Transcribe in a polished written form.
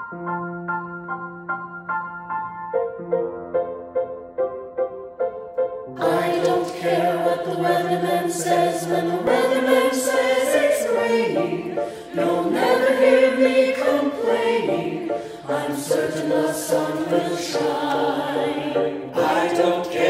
I don't care what the weatherman says when the weatherman says it's raining. You'll never hear me complaining. I'm certain the sun will shine. I don't care